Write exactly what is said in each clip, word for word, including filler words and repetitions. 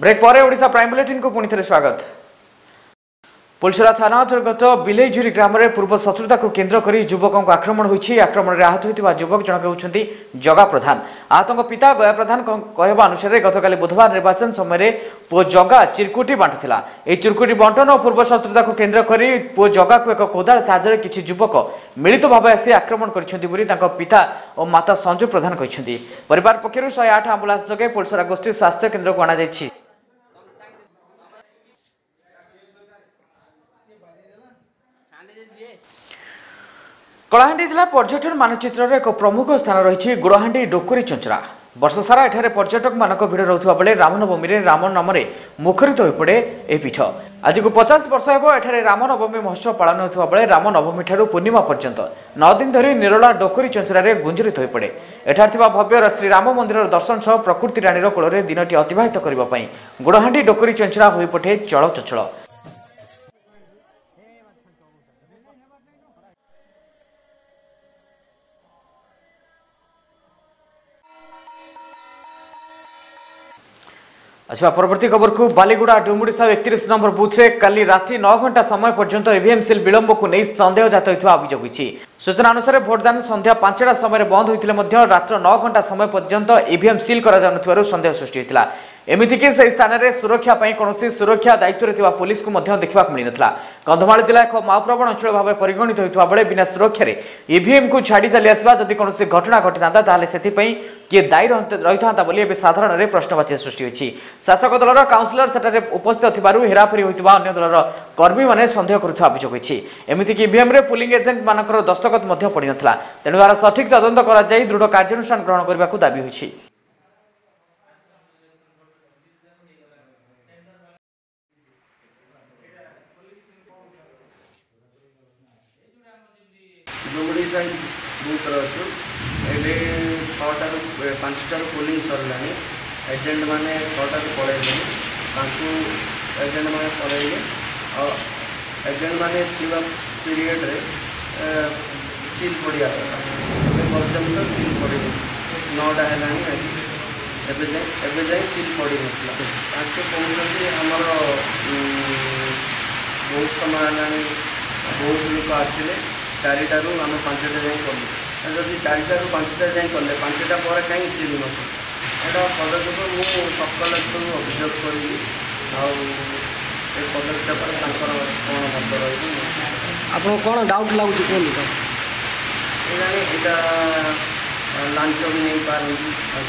Break पर Odisha prime bulletin को पुणी थे स्वागत। पुलसरा थाना अंतर्गत बिलेईझुरी ग्राम में पूर्व शत्रुता को केन्द्र कर युवकों को आक्रमण होती आक्रमण में आहत होता युवक जनक होती जगा प्रधान। आहतों पिता गया प्रधान कहवा अनुसार गतकाली बुधवार निर्वाचन समय पु जगा चिरकुटी बांटुला। यह चिरकुटी बंटन और पूर्व शत्रुता को केन्द्र कर पु जगा को एक कोदाल साहाय्य किसी युवक मिलित भाव आसी आक्रमण कर पिता और माता संजू प्रधान कहते। परिवार पक्षर शहे आठ आंबुलांस जगे पुलसरा गोष्ठी स्वास्थ्य केन्द्र को अणाई। कलाहांडी जिला पर्यटन मानचित्र एक प्रमुख स्थान रही गुड़हांडी डोकरी चंचरा। वर्ष सारा एठारे पर्यटक मानक भिड़ रोथुवा बेले रामनवमी रे राम नाम मुखरित हो पड़े ए पीठ। आज को पचास वर्ष हेब एठारे रामनवमी महोत्सव पालन होता बेले रामनवमी ठारू पूर्णिमा पर्यंत नौ दिन धरी निरोला डोकरी चंचरा गुंजरित हो पड़े। एठार भव्य श्रीराम मंदिर दर्शन सह प्रकृति रानीर कूल दिनटी अतिबाहित करने गुड़हांडी डोकरी चंचरा हो पठे चल चंचल। अच्छा परवर्ती खबर को बालीगुड़ा डुमुड़ीसा एकतीस नंबर बुथ रे काली राति नौ घंटा समय पर्यंत ईवीएम सिल विलंब को नहीं संदेह जात होता अभियोग होती। सूचना अनुसार भोटदान संध्या पांचटा समय बंद होते रात्र नौ घंटा समय पर्यंत ईवीएम सिल कर संदेह सृष्टि होता। एमतीक से स्थान में सुरक्षा कौन सुरक्षा दायित्व पुलिस को देखा मिल ना। कंधमाल जिला एक माओप्रवण अंचल भाव परिगणित होता बेले बिना सुरक्षा ईवीएम को छाड़ी चली आसवा जदि कौन घटना घटी था से किए दायी रही था साधारण में प्रश्नवाची सृष्टि होती। शासक दलर काउंसिलर सेठारे उपस्थित थी हेराफेरी होता अन्य दलर कर्मी मैंने संदेह करुवा अभियोग होती। एमतीक ईवीएम रे पुलिंग एजेंट मानकर दस्तखत पड़ ना तेणु यार सठिक तदंत कर दृढ़ कार्यानुष्ठान ग्रहण करने को दाबी होती। डुमुड़ी साइड बुथ रचु ए छटा पांचटार पोलिंग सरला एजेंट मैंने छटा पलैले एजेंट मैंने पलैले एजेंट मैंने पीरियड रे सील पड़ा पर्यटन सील पड़े नौटा है जाए सील पड़ ना कहते आमर बहुत समय है बहुत लोग आसिले चारिटारू आम पांचटा जाए कलु जदि चारिटारू पांचटा जाए कले पांचटा पर कहीं सील न यहाँ पदक्षेप मुझे सब कलेक्टर अभियोग करी पदक्षेप कौन मत रही आप कौन डाउट लगुच कहूँ यहाँ लांच भी नहीं पारती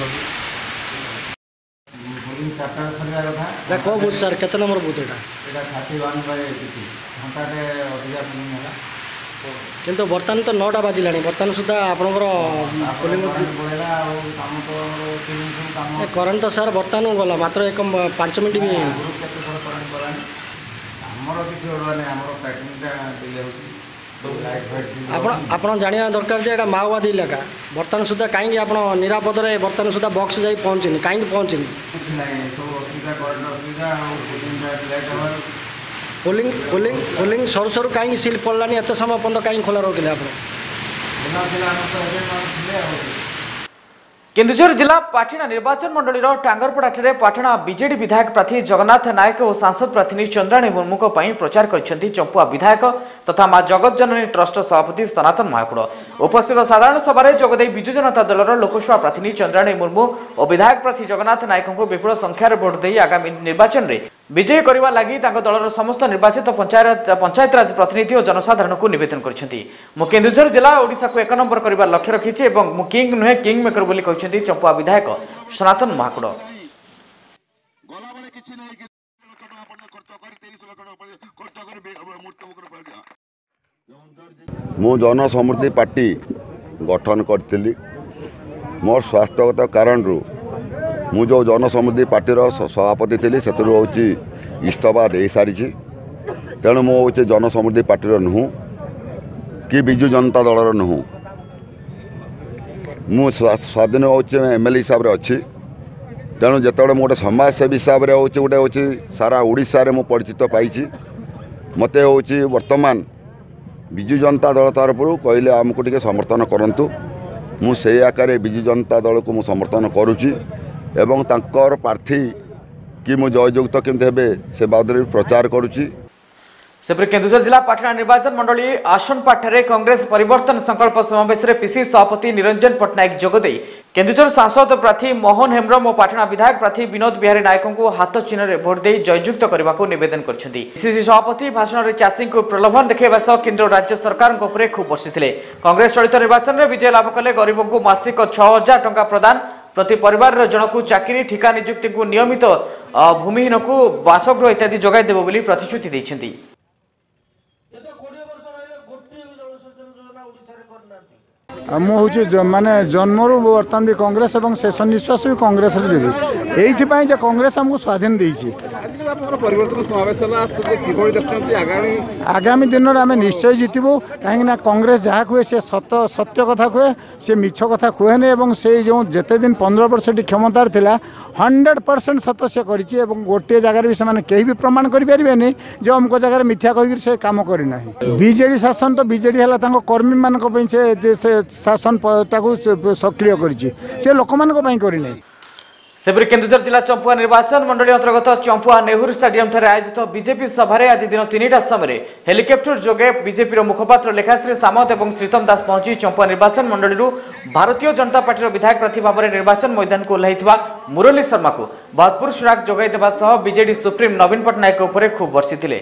कौ बुथ सर केते नंबर बुथ यहाँ थर्टी वन घंटे अधिका है किंतु बर्तमान तो नौटा बाजिला बर्तमान सुधा आपंकर करेन्ट तो सार बर्तमान गला मात्र एक पांच मिनट भी आप जाना दरकार जे एटा माओवादी इलाका बर्तमान सुधा कहीं आप निरापद बर्तमान सुधा बक्स जाई पहुँचनी कहीं पहुँचनी polling polling polling sir sir कहीं सील पड़लानी एत समय पर्यटन कहीं खोला रखिले आप केन्दुझर जिला पाटना निर्वाचन मंडल टांगरपड़ा पाटना बीजेडी विधायक प्रार्थी जगन्नाथ नायक और सांसद प्रार्थी चंद्राणी मुर्मू प्रचार कर चंपुआ विधायक तथा मां जगत जननी ट्रस्ट सभापति सनातन महाकुड़ उपस्थित साधारण सभा जोगदे विजु जनता दलर लोकसभा प्रार्थी चंद्राणी मुर्मू और विधायक प्रार्थी जगन्नाथ नायक को विपुल संख्यार भोट दे आगामी निर्वाचन में विजयी करने लगी दलर समस्त निर्वाचित पंचायत पंचायतराज प्रतिनिधि और जनसाधारण को निवेदन कर केन्दुझर जिला ओडिशा को एक नंबर करने लक्ष्य रखी किंग नुहे किंग मेकर बोली कहते चंपुआ विधायक सनातन महाकुड़। मु जन समृद्धि पार्टी गठन करी मोर स्वास्थ्यगत कारण मु जो जन समृद्धि पार्टीर सभापति थी से हूँ इस्तफा दे सारी तेणु मु हूँ जन समृद्धि पार्टीर नुह कि विजु जनता दलर नुह मु स्वाधीन हूँ एम एल ए हिसाब से अच्छी तेणु जिते गोटे समाजसेवी हिसाब से हूँ गोटे हूँ सारा ओडिशा रे मु परिचित पाई मत हूँ वर्तमान विजु जनता दल तरफ कहले आमको टे समर्थन करूँ मुझे आकार विजु जनता दल को मु समर्थन करुच्ची एवं तांकर प्रार्थी कि मु जययुक्त केमती हे से बाबद प्रचार करुच्ची। सेपरी केन्दुझर जिला पाटना निर्वाचन मंडली आसनपाठारे कांग्रेस परिवर्तन संकल्प समावेश में पीसी सभापति निरंजन पट्टनायक जोगदे केन्दुझर सांसद प्रार्थी मोहन हेम्ब्रम और पाटना विधायक प्रार्थी विनोद बिहारी नायक को हाथ चिन्ह में भोट दे जययुक्त करने को निवेदन करछन्ती। पीसीसी सभापति भाषण में चाषी को प्रलोभन देखा सह केन्द्र राज्य सरकार खूब बर्षिले। कांग्रेस चलित निर्वाचन में विजय लाभ कले गरीबों को मासिक छह हजार टंका प्रदान, प्रति परिवार जनक चाकरी ठिका नियुक्ति को नियमित भूमिहीन को बासगृह इत्यादि जगाई देव बोली प्रतिश्रुति देछन्ती। मुझे माने जन्मरू बर्तमान भी कांग्रेस और शेष निश्वास भी कांग्रेस देवी ये कांग्रेस आमको स्वाधीन देती। आगामी दिन में आम निश्चय जितबू कहीं कांग्रेस जहाँ कहे से सत सत्य कथा कहे से मिछ कथा कहे और से जो जिते दिन पंद्रह वर्ष क्षमतार थिला हंड्रेड परसेंट सत से कर गोटे जगार भी से कहीं भी प्रमाण करें जो अमुक जगह मिथ्या कहीकि से कम करना। बीजेडी शासन तो बीजेडी है कर्मी मान से शासन सक्रिय कर लोक मान करना। सेपरी केन्दुझर जिला चंपुआ निर्वाचन मंडली अंतर्गत चंपुआ नेहरू स्टेडियम ठारे आयोजित बीजेपी सभा आज दिन तीनटा समय हेलिकप्टर जोगे बीजेपी मुखपात्र लेखाश्री सामंत और श्रीतम दास पहुंची चंपुआ निर्वाचन मंडली भारतीय जनता पार्टी विधायक प्रार्थी भाव में निर्वाचन मैदान को ओह्लैथिबा मुरली शर्मा को भरपूर सुराग जोगाई देवा सह बीजेडी सुप्रीम नवीन पट्टनायक उपर खूब बर्षिथिले।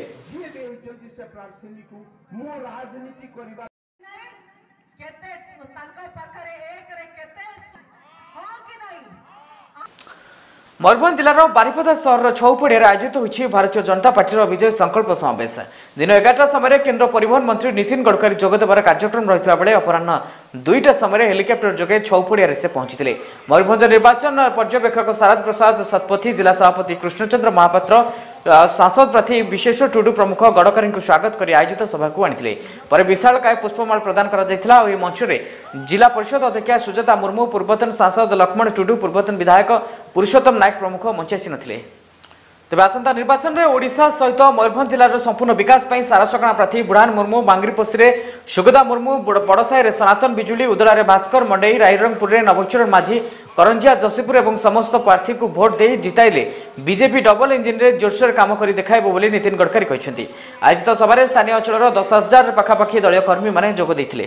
मयूरभंज जिलार बारिपदा सहर छौपड़िया आयोजित होती भारतीय जनता पार्टी विजय संकल्प समावेश दिन एगारटा समय केन्द्र परिवहन मंत्री नितिन गडकरी जोगदेवार कार्यक्रम रही बेले अपराह दुईटा समय हेलिकप्टर जोगे छौपड़िया से पहुंची। मयूरभंज निर्वाचन पर्यवेक्षक सारद प्रसाद शतपथी, जिला सभापति कृष्णचंद्र महापात्र, सांसद प्रार्थी विशेष टुडू प्रमुख गडकरी को स्वागत कर आयोजित सभा को आनी पर विशालकाय पुष्पमाल प्रदान कर मंच में जिला परिषद अध्यक्षा सुजाता मुर्मू, पूर्वतन सांसद लक्ष्मण टुडू, पूर्वतन विधायक पुरुषोत्तम नायक प्रमुख मंच आसी नथिले। तेज आसंता निर्वाचन में ओडिशा सहित मयूरभंज जिलार संपूर्ण विकास पर सारसकणा प्रार्थी बुढ़ान मुर्मू, बांगीरपोशी में सुगदा मुर्मू, बड़साई सनातन बिजुली, उदला भास्कर मंडई, रायरंगपुर में नवचरण माझी, करंजिया जसीपुर और समस्त प्रार्थी को भोट दे जिताइले बीजेपी डबल इंजिन रे जोरसोर काम कर देखाइब बोली नितिन गडकरी कहते। आयोजित सभार स्थानीय अंचल दस हजार पाखापाखि दलीय कर्मी माने जोग देथिले।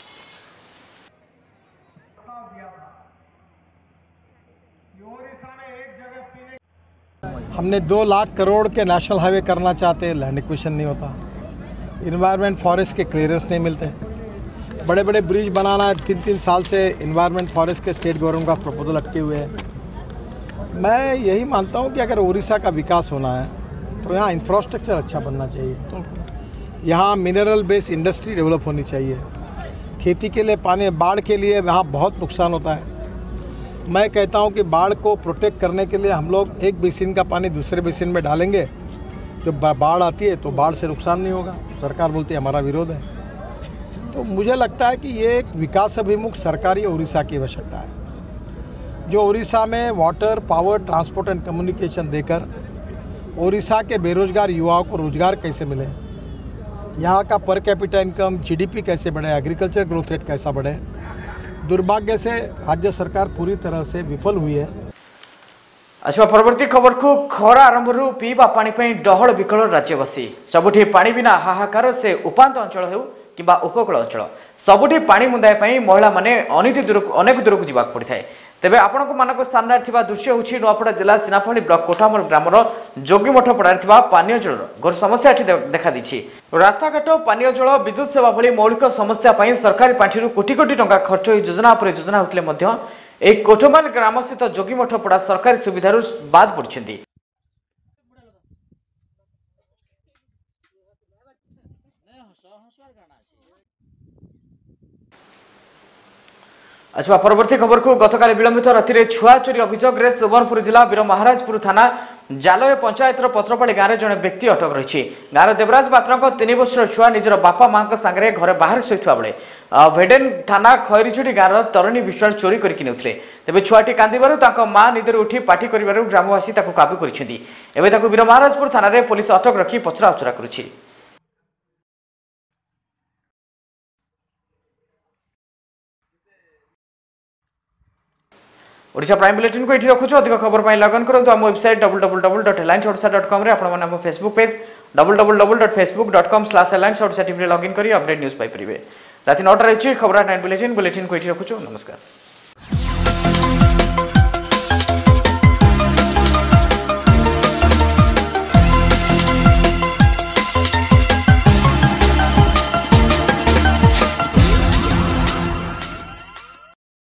हमने दो लाख करोड़ के नेशनल हाईवे करना चाहते हैं, लैंड एक्विजिशन नहीं होता, इन्वायरमेंट फॉरेस्ट के क्लियरेंस नहीं मिलते, बड़े बड़े ब्रिज बनाना है, तीन तीन साल से इन्वायरमेंट फॉरेस्ट के स्टेट गवर्नमेंट का प्रपोजल अटके हुए हैं। मैं यही मानता हूँ कि अगर उड़ीसा का विकास होना है तो यहाँ इंफ्रास्ट्रक्चर अच्छा बनना चाहिए, यहाँ मिनरल बेस्ड इंडस्ट्री डेवलप होनी चाहिए, खेती के लिए पानी, बाढ़ के लिए यहाँ बहुत नुकसान होता है। मैं कहता हूँ कि बाढ़ को प्रोटेक्ट करने के लिए हम लोग एक बेसिन का पानी दूसरे बेसिन में डालेंगे, जब बाढ़ आती है तो बाढ़ से नुकसान नहीं होगा। सरकार बोलती है हमारा विरोध है। तो मुझे लगता है कि ये एक विकास अभिमुख सरकारी उड़ीसा की आवश्यकता है, जो उड़ीसा में water, power, transport and communication देकर उड़ीसा के बेरोजगार युवाओं को रोजगार कैसे मिले, यहाँ का पर कैपिटा इनकम, जीडीपी कैसे बढ़े, एग्रीकल्चर ग्रोथ रेट कैसा बढ़े। दुर्भाग्य से राज्य सरकार पूरी तरह से विफल हुई है। अच्छा, परवर्ती खबर को खरा आरंभ पीवा पानी डहल विकल राज्यवासी सबुठी पानी बिना हाहाकार से उपांत अंचल हो कि उपकूल अंचल सबुठी पानी मुंदाई महिला माने अनिति दूर अनेक दूर को जावाक पड़ता है। तेबे आपण को मानक सामने दृश्य होछि नुआपड़ा जिला सिनाफाणी ब्लॉक कोठामल ग्रामर जोगीमठ पड़ार पानीय जल घोर समस्या एठी देखा दी। रास्ताघाट, पानीय जल, विद्युत सेवा भली मौलिक समस्या पर सरकारी पांठिरू कोटी कोटी टंका खर्च हो योजना पर योजना होते एक कोठमाल ग्राम स्थित जोगीमठ पड़ा सरकारी सुविधार बाद पड़ती। अच्छा, परवर्ती खबर को गतकाली विलंबित राति छुआ चोरी अभियोग में सुवर्णपुर जिला वीर महाराजपुर थाना जालय पंचायतर पत्रपाड़ी गाँव में जड़े व्यक्ति अटक रही। गाँव देवराज पात्र तीन वर्षर छुआ निजर बापा माँ सागर घर बाहर शोता बेले भेडेन थाना खैरीचुड़ी गाँव तरुणी विश्वाल चोरी करके नेउथिले। तेबे छुआटी कांदिबारु ताको माँ निदर उठी पाटी करिबारु ग्रामवासी ताको काबू करिसेंती। एबे ताको वीर महाराजपुर थाना रे पुलिस अटक रखी पचरा उचरा करुछि। ओडिशा प्राइम बुलेटिन को ये रखुଛୁ अधिक खबर पाई लगन करंतु हम website double double double dot headlines Odisha dot com रे आपण मन हम Facebook page double double double dot Facebook dot com slash headlines Odisha TV रे लॉगिन करी अपडेट न्यूज पाई परिबे राति नौ टा रही खबर टाइम बुलेटिन बुलेटिन को ये रखुଛୁ नमस्कार।